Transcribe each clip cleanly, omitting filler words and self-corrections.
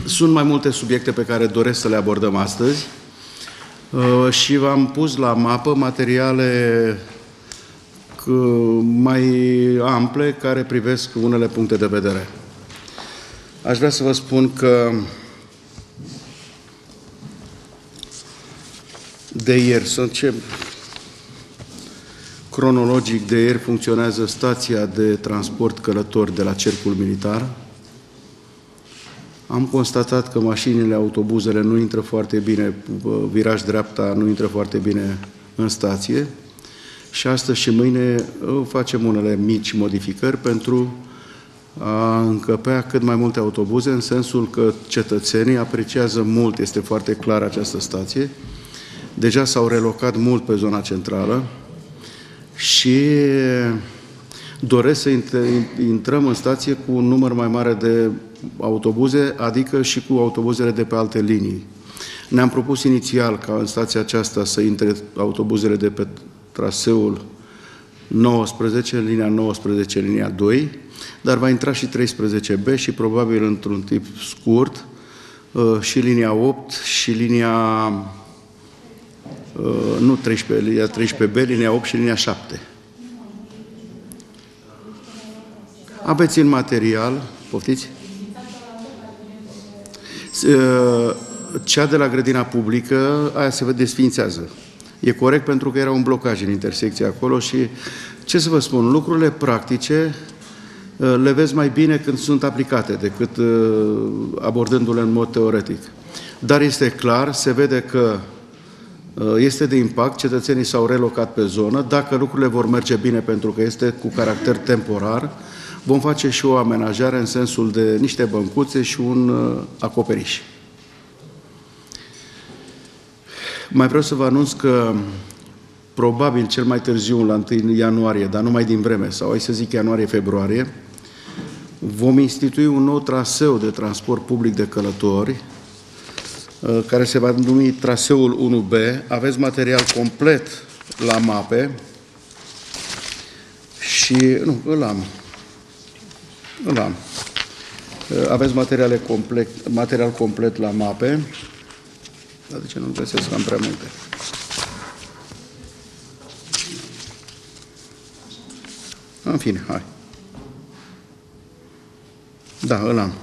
Sunt mai multe subiecte pe care doresc să le abordăm astăzi și v-am pus la mapă materiale mai ample care privesc unele puncte de vedere. Aș vrea să vă spun că de ieri, cronologic, de ieri funcționează stația de transport călători de la Cercul Militar. Am constatat că mașinile, autobuzele nu intră foarte bine, viraj dreapta nu intră foarte bine în stație și astăzi și mâine facem unele mici modificări pentru a încăpea cât mai multe autobuze, în sensul că cetățenii apreciază mult, este foarte clar, această stație. Deja s-au relocat mult pe zona centrală și doresc să intrăm în stație cu un număr mai mare de autobuze, adică și cu autobuzele de pe alte linii. Ne-am propus inițial ca în stația aceasta să intre autobuzele de pe traseul 19, linia 19, linia 2, dar va intra și 13B și probabil într-un timp scurt și linia 8 și linia nu 13, linia 13B, linia 8 și linia 7. Aveți în material, poftiți? Cea de la grădina publică, aia se desființează. E corect pentru că era un blocaj în intersecție acolo și, ce să vă spun, lucrurile practice le vezi mai bine când sunt aplicate decât abordându-le în mod teoretic. Dar este clar, se vede că este de impact, cetățenii s-au relocat pe zonă. Dacă lucrurile vor merge bine pentru că este cu caracter temporar, vom face și o amenajare în sensul de niște băncuțe și un acoperiș. Mai vreau să vă anunț că probabil cel mai târziu, la 1 ianuarie, dar numai din vreme, sau hai să zic ianuarie-februarie, vom institui un nou traseu de transport public de călători, care se va numi traseul 1B. Aveți material complet la mape și... Nu, îl am. Aveți material complet la mape. Dar de ce nu găsesc? Am prea multe. În fine, hai. Da, îl am.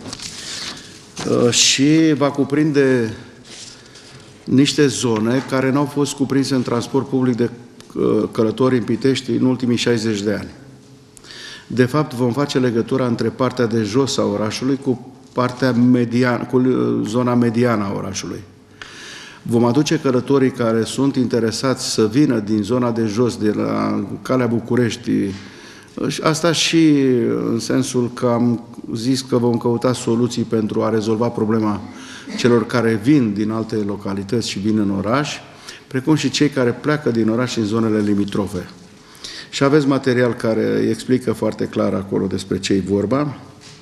Și va cuprinde niște zone care n-au fost cuprinse în transport public de călători în Pitești în ultimii 60 de ani. De fapt, vom face legătura între partea de jos a orașului cu partea mediană, cu zona mediană a orașului. Vom aduce călătorii care sunt interesați să vină din zona de jos, de la Calea București. Asta și în sensul că am zis că vom căuta soluții pentru a rezolva problema celor care vin din alte localități și vin în oraș, precum și cei care pleacă din oraș în zonele limitrofe. Și aveți material care explică foarte clar acolo despre ce-i vorba.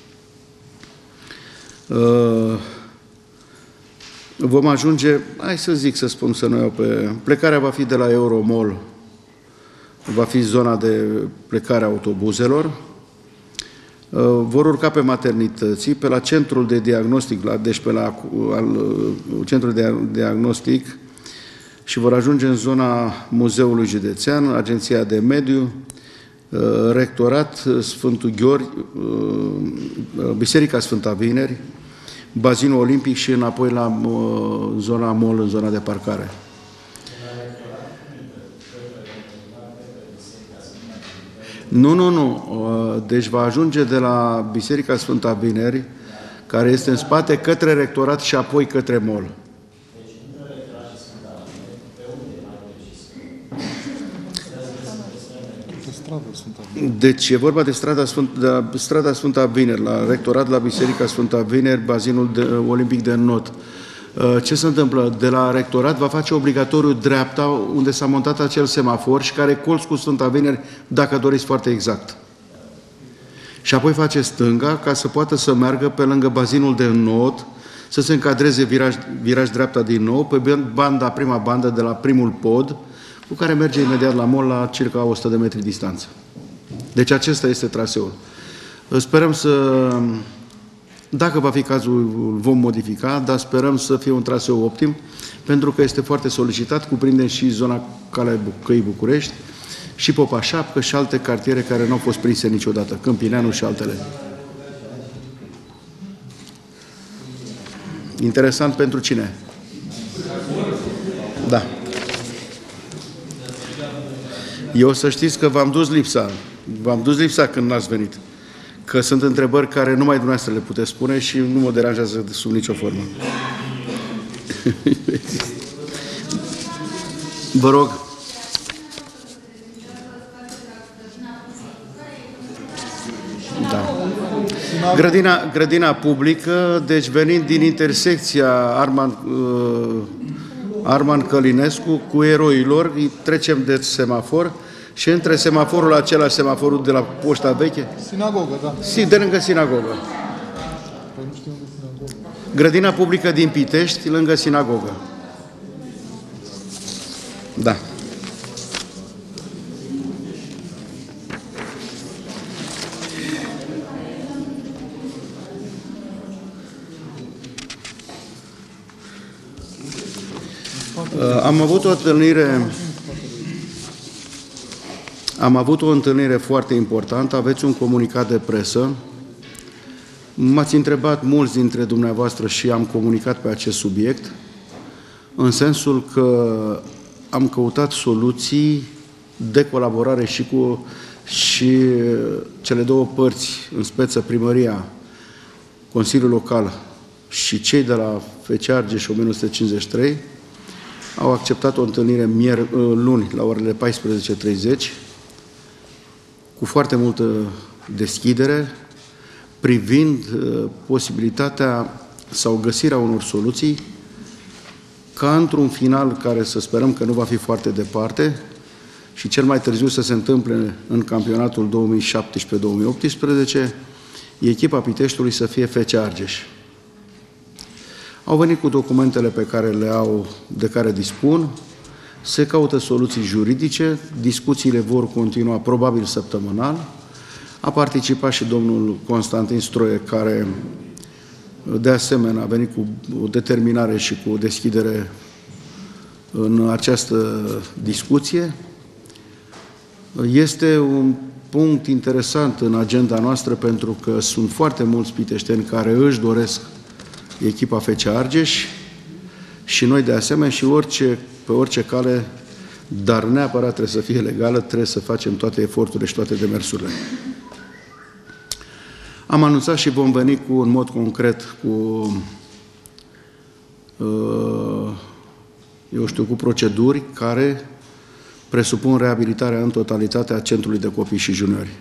Vom ajunge, hai să zic, să spun, să nu iau pe... Plecarea va fi de la Euromall, va fi zona de plecare a autobuzelor. Vor urca pe maternității, pe la centrul de diagnostic, deci pe la centrul de diagnostic, și vor ajunge în zona Muzeului Județean, Agenția de Mediu, Rectorat Sfântul Gheorghe, Biserica Sfânta Vineri, Bazinul Olimpic și înapoi la zona mall, în zona de parcare. Nu. Deci va ajunge de la Biserica Sfânta Vineri, care este în spate, către Rectorat și apoi către mall. Deci e vorba de strada Sfânta Vineri, la Rectorat, la Biserica Sfânta Vineri, Bazinul Olimpic de Not. Ce se întâmplă? De la Rectorat va face obligatoriu dreapta, unde s-a montat acel semafor și care colț cu Sfânta Vineri, dacă doriți foarte exact. Și apoi face stânga, ca să poată să meargă pe lângă Bazinul de Not, să se încadreze viraj dreapta din nou, pe prima bandă de la primul pod, cu care merge imediat la mall, la circa 100 de metri distanță. Deci acesta este traseul. Sperăm să Dacă va fi cazul, îl vom modifica, dar sperăm să fie un traseu optim, pentru că este foarte solicitat, cuprinde și zona Calea Căii București, și Popa Șapcă și alte cartiere care nu au fost prinse niciodată, Câmpineanu și altele. Interesant pentru cine? Da. Eu să știți că v-am dus lipsa. V-am dus lipsa când n-ați venit. Că sunt întrebări care numai dumneavoastră le puteți spune și nu mă deranjează sub nicio formă. Vă rog. Da. Grădina publică, deci venind din intersecția Arman Călinescu cu Eroilor, trecem de semafor și între semaforul acela, semaforul de la Poșta Veche. Sinagogă, da. De lângă sinagogă. Grădina publică din Pitești, lângă sinagogă. Da. Am avut o întâlnire foarte importantă, aveți un comunicat de presă. M-ați întrebat mulți dintre dumneavoastră și am comunicat pe acest subiect, în sensul că am căutat soluții de colaborare și cele două părți, în speță primăria, Consiliul Local și cei de la FC Argeș 1953, au acceptat o întâlnire luni la orele 14:30 cu foarte multă deschidere privind posibilitatea sau găsirea unor soluții ca într-un final care să sperăm că nu va fi foarte departe și cel mai târziu să se întâmple în campionatul 2017-2018, echipa Piteștiului să fie FC Argeș. Au venit cu documentele pe care de care dispun, se caută soluții juridice, discuțiile vor continua probabil săptămânal. A participat și domnul Constantin Stroie, care de asemenea a venit cu o determinare și cu o deschidere în această discuție. Este un punct interesant în agenda noastră pentru că sunt foarte mulți piteșteni care își doresc echipa FC Argeș și noi de asemenea și pe orice cale, dar neapărat trebuie să fie legală, trebuie să facem toate eforturile și toate demersurile. Am anunțat și vom veni în mod concret cu proceduri care presupun reabilitarea în totalitate a Centrului de Copii și Juniori.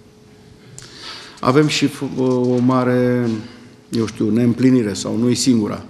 Avem și o mare, neîmplinire, sau nu-i singura,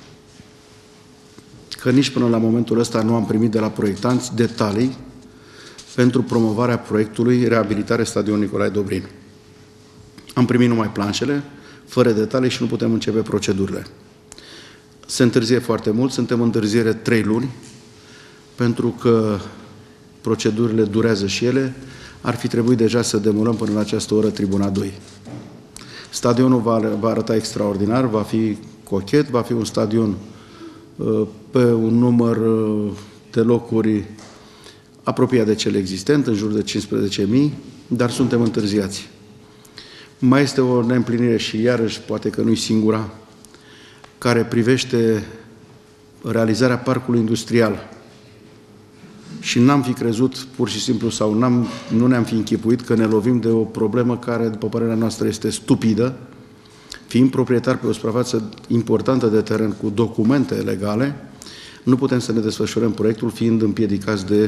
că nici până la momentul ăsta nu am primit de la proiectanți detalii pentru promovarea proiectului Reabilitare Stadionului Nicolae Dobrin. Am primit numai planșele, fără detalii și nu putem începe procedurile. Se întârzie foarte mult, suntem în întârziere 3 luni, pentru că procedurile durează și ele, ar fi trebuit deja să demolăm până la această oră Tribuna 2. Stadionul va arăta extraordinar, va fi cochet, va fi un stadion pe un număr de locuri apropiat de cel existent, în jur de 15.000, dar suntem întârziați. Mai este o neîmplinire și iarăși, poate că nu-i singura, care privește realizarea parcului industrial. Și n-am fi crezut, pur și simplu, sau nu ne-am fi închipuit că ne lovim de o problemă care, după părerea noastră, este stupidă, fiind proprietar pe o suprafață importantă de teren cu documente legale, nu putem să ne desfășurăm proiectul, fiind împiedicați de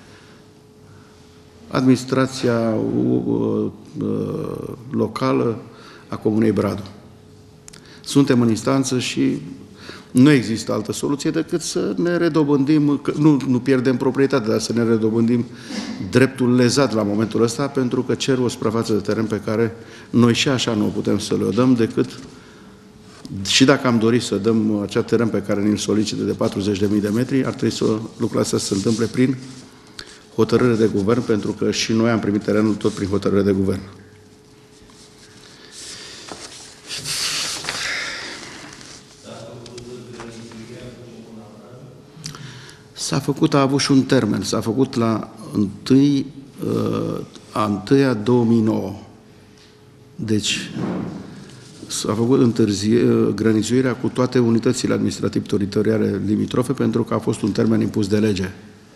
administrația locală a Comunei Bradu. Suntem în instanță și nu există altă soluție decât să ne redobândim, nu pierdem proprietatea, dar să ne redobândim dreptul lezat la momentul ăsta, pentru că cer o suprafață de teren pe care noi și așa nu o putem să le dăm, decât și dacă am dorit să dăm acea teren pe care ne-l solicită de 40.000 de metri, ar trebui să lucrul ăsta să se întâmple prin hotărâre de guvern, pentru că și noi am primit terenul tot prin hotărâre de guvern. a avut și un termen, s-a făcut la 1/2009. Deci s-a făcut grănizuirea cu toate unitățile administrativ-teritoriale limitrofe pentru că a fost un termen impus de lege.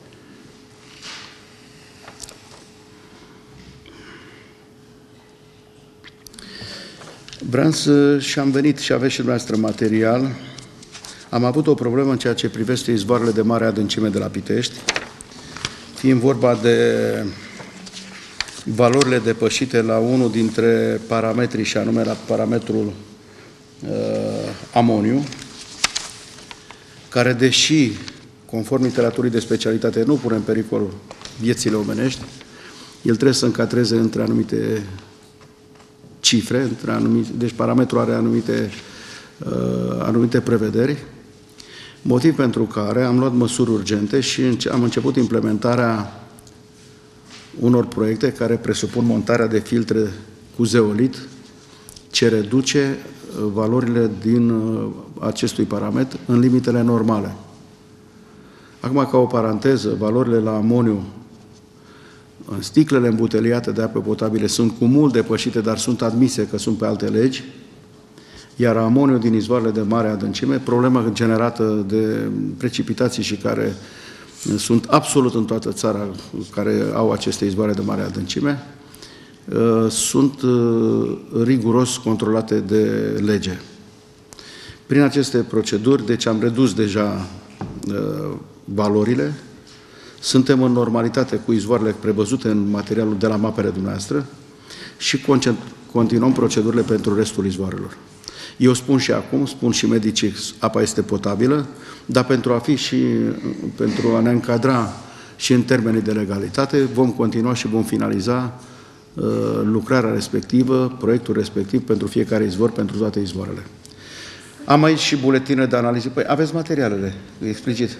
Vreau și am venit și aveți și dumneavoastră material. Am avut o problemă în ceea ce privește izvoarele de mare adâncime de la Pitești, fiind vorba de valorile depășite la unul dintre parametrii, și anume la parametrul amoniu, care, deși, conform literaturii de specialitate, nu pune în pericol viețile omenești, el trebuie să încadreze între anumite cifre, deci parametrul are anumite prevederi, motiv pentru care am luat măsuri urgente și am început implementarea unor proiecte care presupun montarea de filtre cu zeolit, ce reduce valorile din acestui parametru în limitele normale. Acum, ca o paranteză, valorile la amoniu în sticlele îmbuteliate de apă potabile sunt cu mult depășite, dar sunt admise că sunt pe alte legi, iar amoniu din izvoarele de mare adâncime, problema generată de precipitații și care sunt absolut în toată țara, care au aceste izvoare de mare adâncime, sunt riguros controlate de lege. Prin aceste proceduri, deci am redus deja valorile, suntem în normalitate cu izvoarele prevăzute în materialul de la mapele dumneavoastră și continuăm procedurile pentru restul izvoarelor. Eu spun și acum, spun și medicii, apa este potabilă, dar pentru a ne încadra și în termenii de legalitate, vom continua și vom finaliza lucrarea respectivă, proiectul respectiv pentru fiecare izvor, pentru toate izvoarele. Am aici și buletine de analiză. Păi aveți materialele, explicit.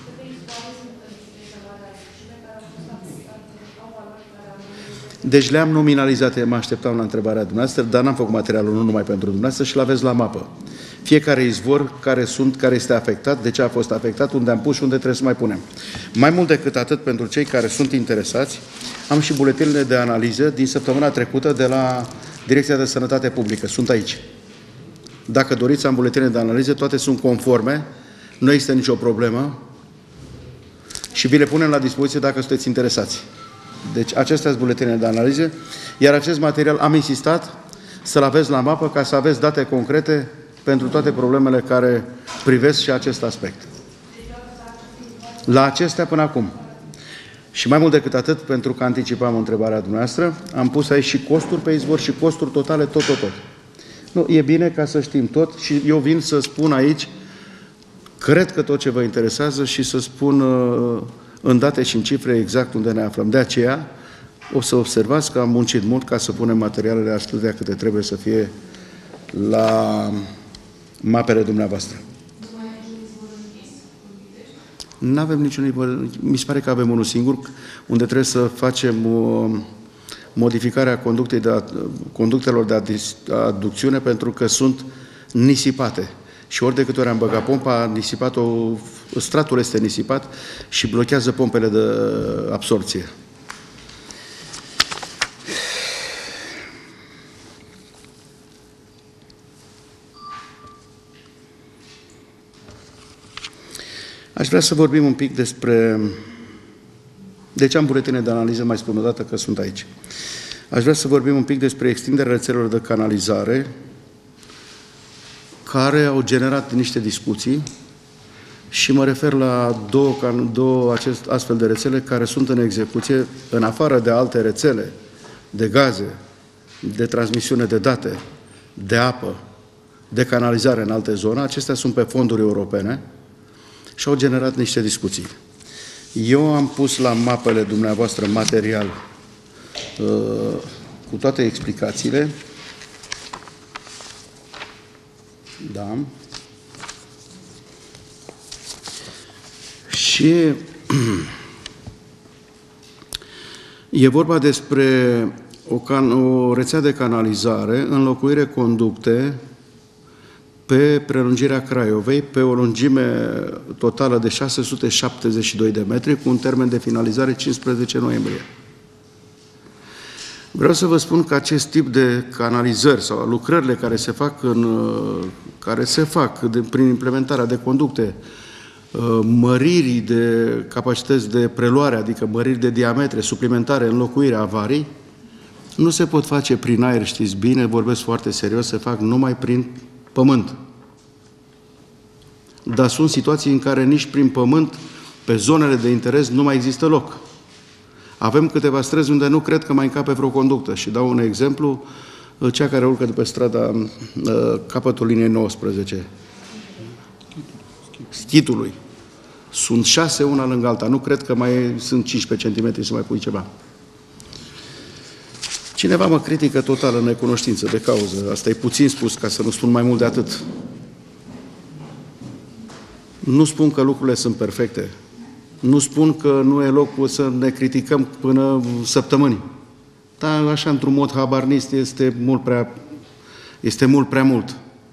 Deci le-am nominalizat, mă așteptam la întrebarea dumneavoastră, dar n-am făcut materialul nu numai pentru dumneavoastră și l-aveți la mapă. Fiecare izvor care este afectat, de ce a fost afectat, unde am pus și unde trebuie să mai punem. Mai mult decât atât, pentru cei care sunt interesați, am și buletinele de analiză din săptămâna trecută de la Direcția de Sănătate Publică. Sunt aici. Dacă doriți, am buletine de analiză, toate sunt conforme, nu există nicio problemă și vi le punem la dispoziție dacă sunteți interesați. Deci acestea sunt buletine de analiză, iar acest material am insistat să-l aveți la mapă ca să aveți date concrete pentru toate problemele care privesc și acest aspect. La acestea până acum. Și mai mult decât atât, pentru că anticipam întrebarea dumneavoastră, am pus aici și costuri pe izvor și costuri totale, tot. Nu, e bine ca să știm tot și eu vin să spun aici, cred că tot ce vă interesează și să spun în date și în cifre exact unde ne aflăm. De aceea, o să observați că am muncit mult ca să punem materialele atâtea câte trebuie să fie la mapele dumneavoastră. Nu avem niciun izvor. Mi se pare că avem unul singur, unde trebuie să facem modificarea conductelor de aducțiune pentru că sunt nisipate. Și ori de câte ori am băgat pompa, stratul este nisipat și blochează pompele de absorție. Aș vrea să vorbim un pic despre... Deci am buletine de analiză, mai spun o dată că sunt aici. Aș vrea să vorbim un pic despre extinderea rețelelor de canalizare care au generat niște discuții și mă refer la două astfel de rețele care sunt în execuție, în afară de alte rețele de gaze, de transmisiune de date, de apă, de canalizare în alte zone. Acestea sunt pe fonduri europene și au generat niște discuții. Eu am pus la mapele dumneavoastră material cu toate explicațiile. Da. Și e vorba despre o rețea de canalizare, înlocuire conducte pe prelungirea Craiovei, pe o lungime totală de 672 de metri, cu un termen de finalizare 15 noiembrie. Vreau să vă spun că acest tip de canalizări sau lucrările care se fac prin implementarea de conducte, măririi de capacități de preluare, adică măriri de diametre suplimentare, înlocuirea avarii, nu se pot face prin aer, știți bine, vorbesc foarte serios, se fac numai prin pământ. Dar sunt situații în care nici prin pământ, pe zonele de interes, nu mai există loc. Avem câteva străzi unde nu cred că mai încape vreo conductă. Și dau un exemplu, cea care urcă de pe strada capătul liniei 19. Schitului. Sunt 6 una lângă alta. Nu cred că mai sunt 15 cm să mai pui ceva. Cineva mă critică total în necunoștință de cauză. Asta e puțin spus, ca să nu spun mai mult de atât. Nu spun că lucrurile sunt perfecte. Nu spun că nu e locul să ne criticăm până săptămâni. Dar așa, într-un mod habarnist, este mult prea mult.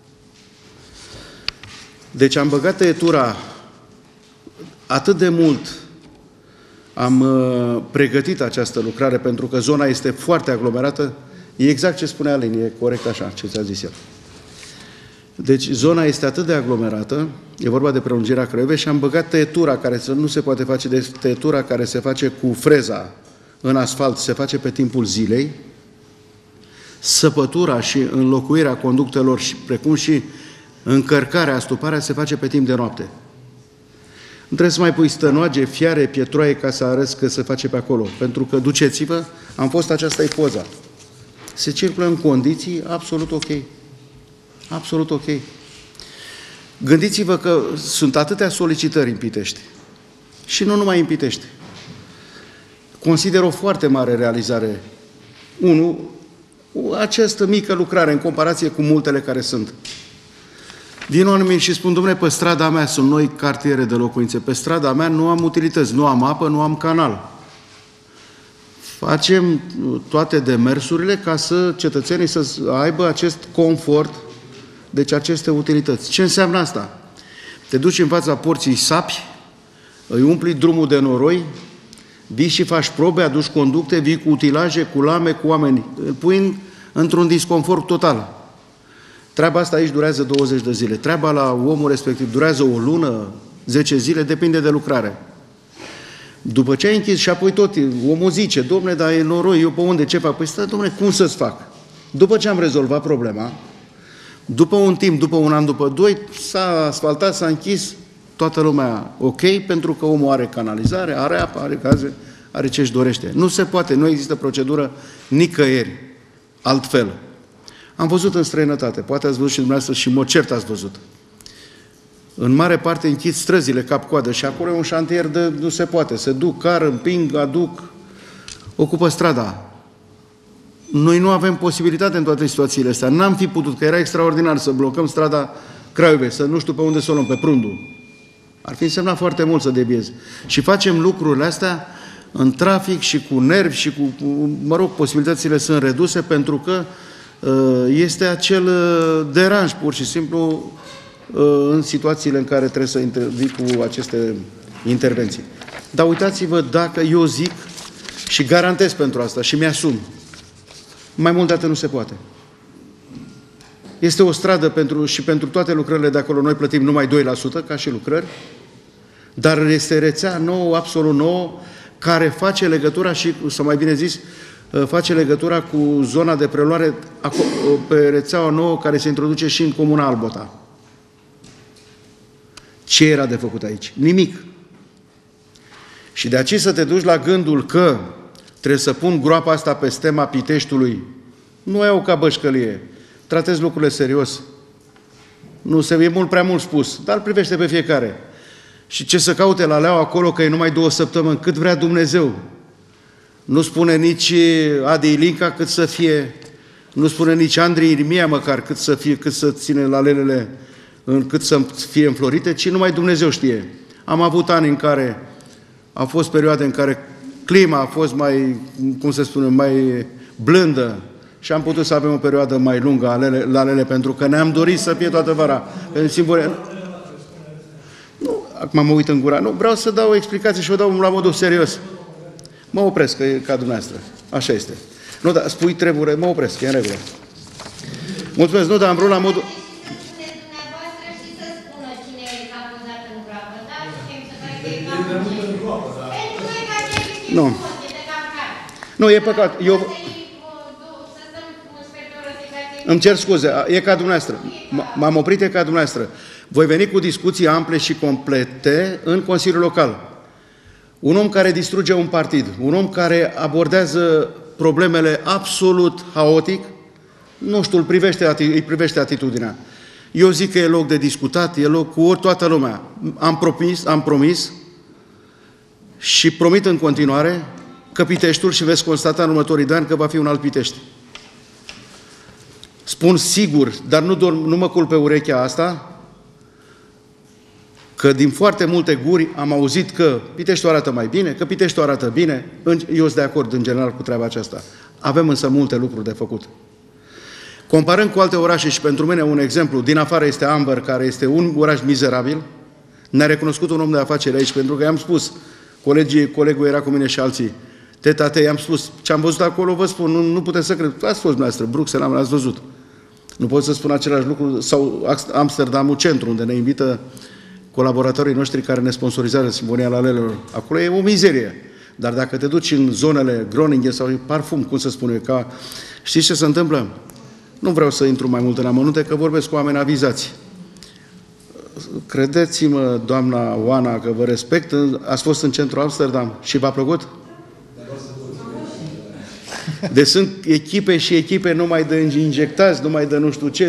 Deci am băgat tăietura atât de mult, am pregătit această lucrare pentru că zona este foarte aglomerată. E exact ce spunea Alin, e corect așa, ce ți-a zis el. Deci zona este atât de aglomerată, e vorba de prelungirea Craiovei, și am băgat tăietura, care nu se poate face, de tăietura care se face cu freza în asfalt, se face pe timpul zilei, săpătura și înlocuirea conductelor, precum și încărcarea, astuparea, se face pe timp de noapte. Nu trebuie să mai pui stănoage, fiare, pietroaie ca să arăți că se face pe acolo. Pentru că, duceți-vă, aceasta e poza. Se circulă în condiții absolut ok. Absolut ok. Gândiți-vă că sunt atâtea solicitări în Pitești. Și nu numai în Pitești. Consider o foarte mare realizare. Această mică lucrare în comparație cu multele care sunt. Vin oamenii și spun, dom'le, pe strada mea sunt noi cartiere de locuințe. Pe strada mea nu am utilități, nu am apă, nu am canal. Facem toate demersurile ca să cetățenii să aibă acest confort, deci aceste utilități. Ce înseamnă asta? Te duci în fața porții sapi, îi umpli drumul de noroi, vii și faci probe, aduci conducte, vii cu utilaje, cu lame, cu oameni. Îl pui într-un disconfort total. Treaba asta aici durează 20 de zile. Treaba la omul respectiv durează o lună, 10 zile, depinde de lucrare. După ce ai închis și apoi tot, omul zice, dom'le, dar e noroi, eu pe unde, ce fac? Păi stai, dom'le, cum să-ți fac? După ce am rezolvat problema, după un timp, după un an, după 2, s-a asfaltat, s-a închis, toată lumea ok, pentru că omul are canalizare, are apă, are gaze, are ce-și dorește. Nu se poate, nu există procedură nicăieri altfel. Am văzut în străinătate, poate ați văzut și dumneavoastră și mă cert ați văzut. În mare parte închid străzile cap-coadă și acolo e un șantier de nu se poate. Se duc, car, împing, aduc, ocupă strada. Noi nu avem posibilitate în toate situațiile astea. N-am fi putut, că era extraordinar să blocăm strada Craiovei, să nu știu pe unde să o luăm, pe Prundu. Ar fi însemnat foarte mult să debiezi. Și facem lucrurile astea în trafic și cu nervi și cu, mă rog, posibilitățile sunt reduse pentru că este acel deranj, pur și simplu, în situațiile în care trebuie să intervii cu aceste intervenții. Dar uitați-vă, dacă eu zic și garantez pentru asta și mi-asum, mai mult de atât nu se poate. Este o stradă și pentru toate lucrările de acolo noi plătim numai 2% ca și lucrări, dar este rețea nouă, absolut nouă, care face legătura și, sau mai bine zis, face legătura cu zona de preluare pe rețeaua nouă care se introduce și în Comuna Albota. Ce era de făcut aici? Nimic. Și de aici să te duci la gândul că trebuie să pun groapa asta pe stema Piteștiului. Nu iau ca bășcălie. Tratez lucrurile serios. Nu, e mult prea mult spus, dar privește pe fiecare. Și ce să caute la leau acolo, că e numai 2 săptămâni, cât vrea Dumnezeu. Nu spune nici Adi Ilinca cât să fie, nu spune nici Andrei Irimia măcar cât să fie, cât să ține lalelele, cât să fie înflorite, ci numai Dumnezeu știe. Am avut ani în care au fost perioade în care clima a fost mai, cum se spune, mai blândă și am putut să avem o perioadă mai lungă la alele, pentru că ne-am dorit să fie toată vara. Nu, acum mă uit în gura. Nu, vreau să dau o explicație și o dau la modul serios. Mă opresc, că e ca dumneavoastră. Așa este. Nu, dar spui treburi, mă opresc, e în regulă. Mulțumesc, nu, dar am vrut la modul... Nu. Nu, e păcat. Eu... Îmi cer scuze, e ca dumneavoastră. M-am oprit, e ca dumneavoastră. Voi veni cu discuții ample și complete în Consiliul Local. Un om care distruge un partid, un om care abordează problemele absolut haotic, nu știu, îi privește atitudinea. Eu zic că e loc de discutat, e loc cu toată lumea. Am promis și promit în continuare că Piteștiul, și veți constata în următorii 2 ani că va fi un alt Pitești. Spun sigur, dar nu mă culp pe urechea asta, că din foarte multe guri am auzit că Piteștiul arată mai bine, că Piteștiul arată bine. Eu sunt de acord în general cu treaba aceasta. Avem însă multe lucruri de făcut. Comparând cu alte orașe, și pentru mine un exemplu, din afară este Amber, care este un oraș mizerabil, ne-a recunoscut un om de afaceri aici, pentru că i-am spus, colegul era cu mine și alții, teta, i-am spus, ce am văzut acolo, vă spun, nu puteți să cred, ați fost dumneavoastră, Bruxelles, l-ați văzut. Nu pot să spun același lucru, sau Amsterdamul Centru, unde ne invită colaboratorii noștri care ne sponsorizează Sinfonia Lalelelor. Acolo e o mizerie. Dar dacă te duci în zonele Groningen sau Parfum, cum să spun eu, ca... Știți ce se întâmplă? Nu vreau să intru mai mult în amănunte, că vorbesc cu oameni avizați. Credeți-mă, doamna Oana, că vă respect, ați fost în centrul Amsterdam și v-a plăcut? Deci sunt echipe și echipe numai de injectați, numai de nu știu ce.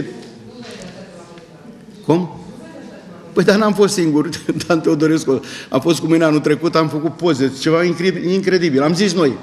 Cum? Păi dar n-am fost singur, Dan Teodorescu. A fost cu mine anul trecut, am făcut poze, ceva incredibil. Am zis noi.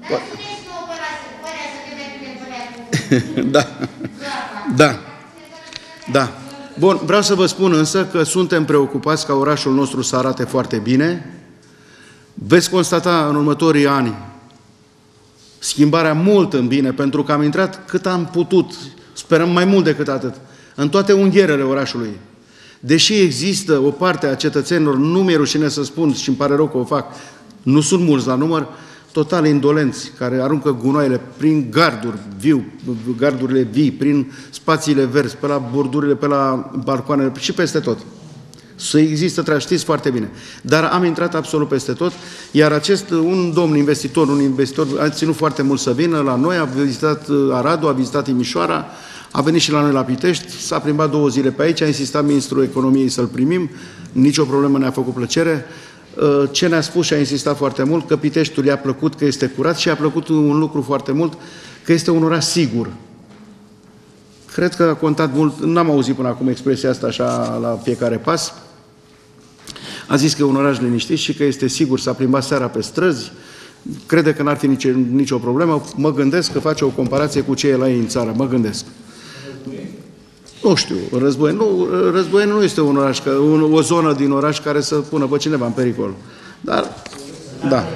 Da. Da. Da. Bun, vreau să vă spun însă că suntem preocupați ca orașul nostru să arate foarte bine. Veți constata în următorii ani schimbarea mult în bine, pentru că am intrat cât am putut, sperăm mai mult decât atât, în toate unghierele orașului. Deși există o parte a cetățenilor, nu mi-e rușine să spun și îmi pare rău că o fac, nu sunt mulți la număr, total indolenți, care aruncă gunoaiele prin gardurile vii, prin spațiile verzi, pe la bordurile, pe la balcoanele și peste tot. Să există, știți foarte bine. Dar am intrat absolut peste tot, iar un domn investitor, a ținut foarte mult să vină la noi, a vizitat Aradul, a vizitat Timișoara, a venit și la noi la Pitești, s-a plimbat 2 zile pe aici, a insistat Ministrul Economiei să-l primim, nicio problemă, ne-a făcut plăcere. Ce ne-a spus și a insistat foarte mult, că Piteștiul i-a plăcut că este curat și i-a plăcut un lucru foarte mult, că este un oraș sigur. Cred că a contat mult, n-am auzit până acum expresia asta așa la fiecare pas. A zis că e un oraș liniștit și că este sigur, s-a plimbat seara pe străzi, crede că n-ar fi nicio problemă. Mă gândesc că face o comparație cu ce e la ei în țară, mă gândesc. Nu știu, Războieni nu este un oraș, o zonă din oraș care să pună pe cineva în pericol. Dar, da.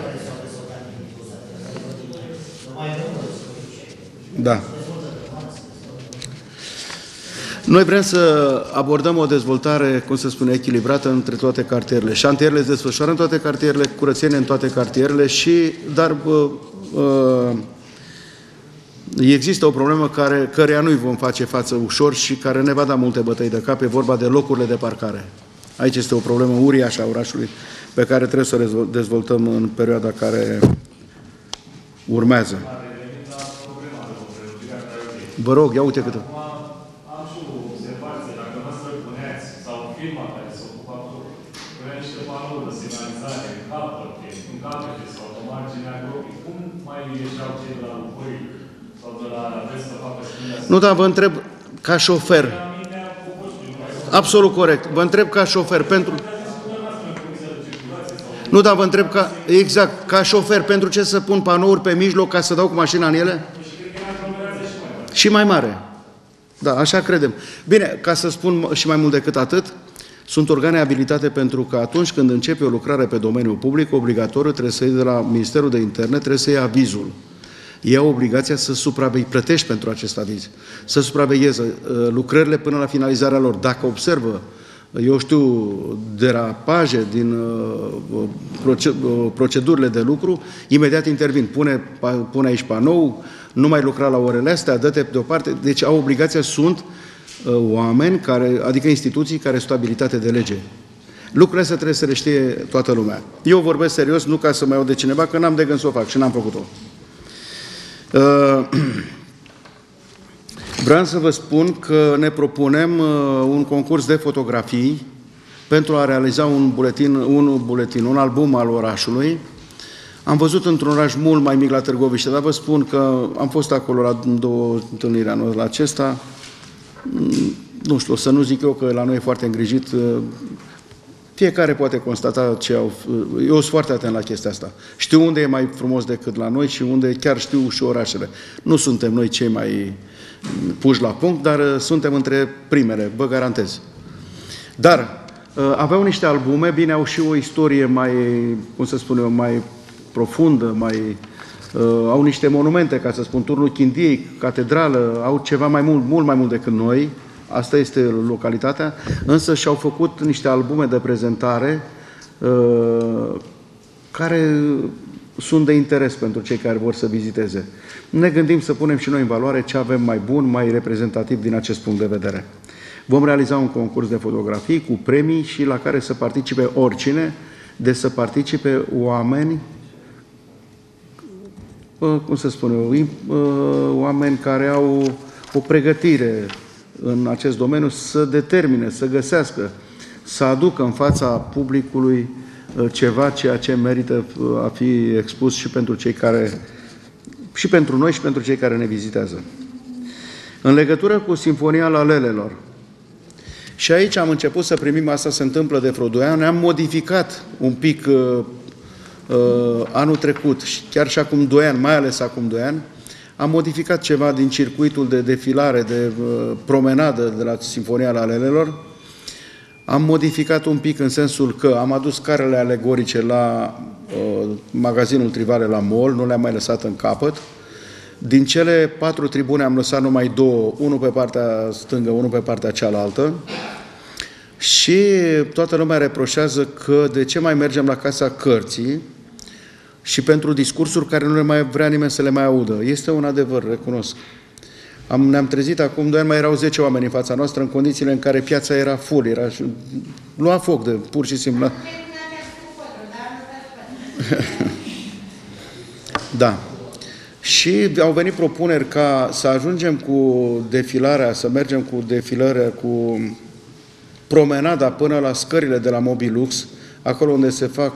Da. Noi vrem să abordăm o dezvoltare, cum se spune, echilibrată între toate cartierele. Șantierele se desfășoară în toate cartierele, curățenie în toate cartierele dar există o problemă căreia nu-i vom face față ușor și care ne va da multe bătăi de cap, e vorba de locurile de parcare. Aici este o problemă uriașă a orașului pe care trebuie să o dezvoltăm în perioada care urmează. Vă rog, ia uite câte. Am și o observație. Dacă mă străpuneați, sau firma care se ocupa cu punea niște panouri de semnalizare în capete sau pe marginea gropii, cum mai ieșeau cei de la Lucoil sau de la Araves să facă schimba? Nu, dar vă întreb ca șofer. Absolut corect. Vă întreb ca șofer pentru... Nu, dar vă întreb exact, ca șofer, pentru ce să pun panouri pe mijloc ca să dau cu mașina în ele? Și mai mare. Da, așa credem. Bine, ca să spun și mai mult decât atât, sunt organe abilitate pentru că atunci când începe o lucrare pe domeniul public, obligatoriu trebuie să iei de la Ministerul de Interne, trebuie să iei avizul. Ei au obligația să plătești pentru acest aviz, să supravegheze lucrările până la finalizarea lor. Dacă observă, eu știu, derapaje din procedurile de lucru, imediat intervin. Pune aici panou, nu mai lucra la orele astea, dă-te deoparte. Deci au obligația, sunt oameni, adică instituții care sunt abilitate de lege. Lucrurile astea trebuie să le știe toată lumea. Eu vorbesc serios, nu ca să mai aud de cineva, că n-am de gând să o fac și n-am făcut-o. Vreau să vă spun că ne propunem un concurs de fotografii pentru a realiza un album al orașului. Am văzut într-un oraș mult mai mic la Târgoviște, dar vă spun că am fost acolo la 2 întâlniri anul acesta. Nu știu, să nu zic eu că la noi e foarte îngrijit. Fiecare poate constata ce au... Eu sunt foarte atent la chestia asta. Știu unde e mai frumos decât la noi și unde chiar știu și orașele. Nu suntem noi cei mai puși la punct, dar suntem între primele, vă garantez. Dar aveau niște albume, bine, au și o istorie mai, cum să spun eu, mai profundă, au niște monumente, ca să spun, Turnul Chindiei, catedrală, au ceva mai mult mai mult decât noi. Asta este localitatea, însă și-au făcut niște albume de prezentare care sunt de interes pentru cei care vor să viziteze. Ne gândim să punem și noi în valoare ce avem mai bun, mai reprezentativ din acest punct de vedere. Vom realiza un concurs de fotografii cu premii și la care să participe oricine, de să participe oameni, cum să spun eu, oameni care au o pregătire în acest domeniu, să determine, să găsească, să aducă în fața publicului ceea ce merită a fi expus și pentru cei care, și pentru noi și pentru cei care ne vizitează. În legătură cu Sinfonia Lalelelor, și aici am început să primim, asta se întâmplă de vreo 2 ani, am modificat un pic anul trecut, chiar și acum 2 ani, mai ales acum 2 ani, am modificat ceva din circuitul de defilare, de promenadă de la Sinfonia Lalelelor. Am modificat un pic în sensul că am adus carele alegorice la magazinul Trivale la Mall, nu le-am mai lăsat în capăt. Din cele 4 tribune am lăsat numai 2, unul pe partea stângă, unul pe partea cealaltă. Și toată lumea reproșează că de ce mai mergem la Casa Cărții și pentru discursuri care nu le mai vrea nimeni să le mai audă. Este un adevăr, recunosc. Ne-am trezit acum 2 ani, mai erau 10 oameni în fața noastră, în condițiile în care piața era full, lua foc de pur și simplu. Da. Și au venit propuneri ca să ajungem cu defilarea, să mergem cu defilarea, cu promenada până la scările de la Mobilux, acolo unde se fac,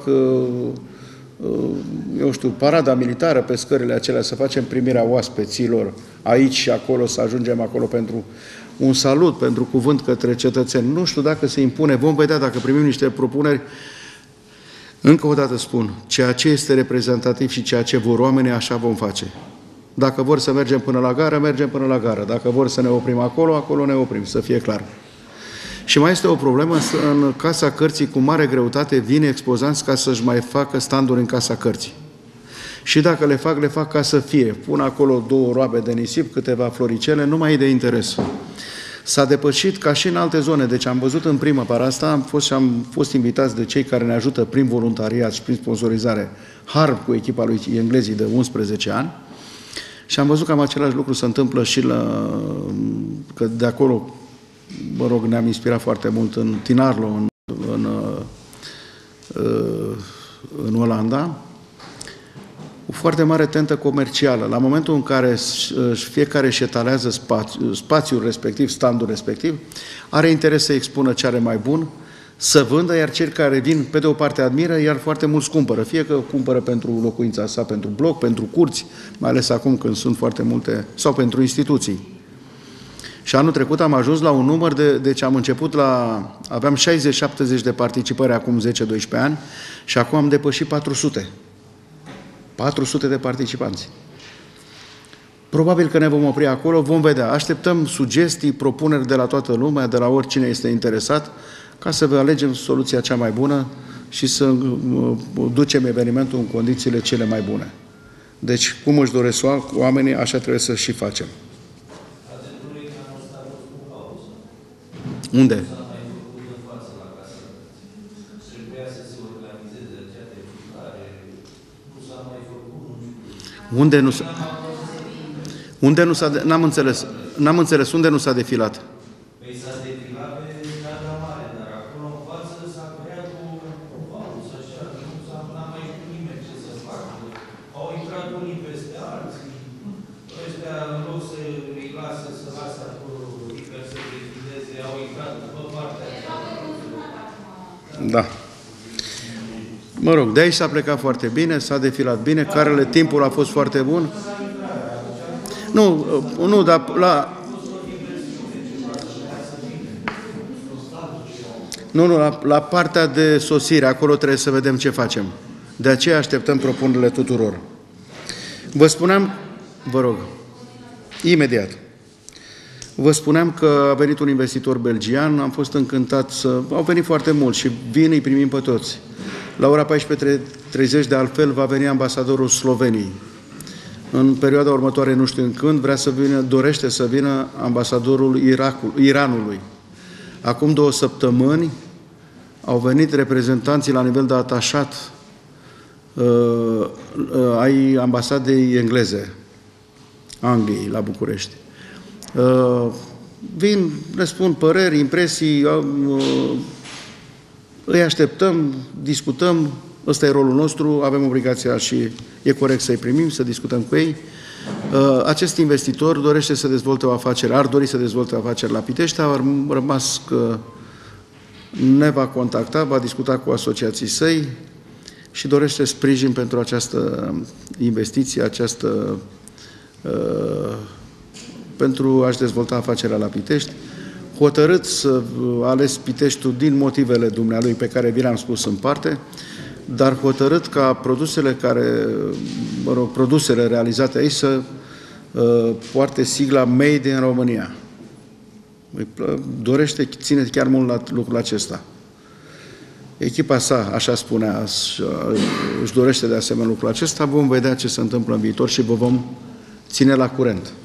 eu știu, parada militară pe scările acelea, să facem primirea oaspeților aici și acolo, să ajungem acolo pentru un salut, pentru cuvânt către cetățeni. Nu știu dacă se impune, vom vedea dacă primim niște propuneri. Încă o dată spun, ceea ce este reprezentativ și ceea ce vor oamenii, așa vom face. Dacă vor să mergem până la gară, mergem până la gară. Dacă vor să ne oprim acolo, acolo ne oprim, să fie clar. Și mai este o problemă, în Casa Cărții, cu mare greutate, vin expozanți ca să-și mai facă standuri în Casa Cărții. Și dacă le fac ca să fie. Pun acolo 2 roabe de nisip, câteva floricele, nu mai e de interes. S-a depășit ca și în alte zone. Deci am văzut în primăvara asta, am fost invitați de cei care ne ajută prin voluntariat și prin sponsorizare, Harb cu echipa lui englezii de 11 ani, și am văzut cam același lucru se întâmplă și că de acolo, mă rog, ne-am inspirat foarte mult în Tinarlo, în Olanda, o foarte mare tentă comercială. La momentul în care fiecare își etalează spațiul respectiv, standul respectiv, are interes să expună ce are mai bun, să vândă, iar cei care vin, pe de o parte admiră, iar foarte mulți cumpără. Fie că cumpără pentru locuința sa, pentru bloc, pentru curți, mai ales acum când sunt foarte multe, sau pentru instituții. Și anul trecut am ajuns la un număr deci am început aveam 60-70 de participări acum 10-12 ani și acum am depășit 400. 400 de participanți. Probabil că ne vom opri acolo, vom vedea. Așteptăm sugestii, propuneri de la toată lumea, de la oricine este interesat, ca să vă alegem soluția cea mai bună și să ducem evenimentul în condițiile cele mai bune. Deci, cum își doresc oamenii, așa trebuie să și facem. Unde? Unde nu s-a... Unde nu s-a... N-am înțeles. N-am înțeles. Unde nu s-a defilat? Păi s-a defilat pe Neagra Mare, dar acolo în față s-a creat o pauză, așa, n-a mai știut nimeni ce să facă. Au intrat unii peste alții. Ăștia, în loc să îi lasă, să lasă acolo, liber să defileze, au intrat după partea aceea. Da. Mă rog, de aici s-a plecat foarte bine, s-a defilat bine, carele, timpul a fost foarte bun. Nu, dar la partea de sosire, acolo trebuie să vedem ce facem. De aceea așteptăm propunerile tuturor. Vă spuneam, vă rog, imediat. Vă spuneam că a venit un investitor belgian, am fost încântat au venit foarte mulți și vin, îi primim pe toți. La ora 14:30 de altfel va veni ambasadorul Sloveniei. În perioada următoare, nu știu când, dorește să vină ambasadorul Iranului. Acum 2 săptămâni au venit reprezentanții la nivel de atașat ai ambasadei engleze, Angliei, la București. Vin, le spun păreri, impresii, îi așteptăm, discutăm, ăsta e rolul nostru, avem obligația și e corect să-i primim, să discutăm cu ei. Acest investitor dorește să dezvolte o afacere, ar dori să dezvolte o afacere la Pitești, a rămas că ne va contacta, va discuta cu asociații săi și dorește sprijin pentru această investiție, pentru a-și dezvolta afacerea la Pitești. Hotărât să ales Piteștiul din motivele dumnealui pe care vi le-am spus în parte, dar hotărât ca produsele realizate aici să poarte sigla Made in România. Ține chiar mult la lucrul acesta. Echipa sa, așa spunea, își dorește de asemenea lucrul acesta. Vom vedea ce se întâmplă în viitor și vă vom ține la curent.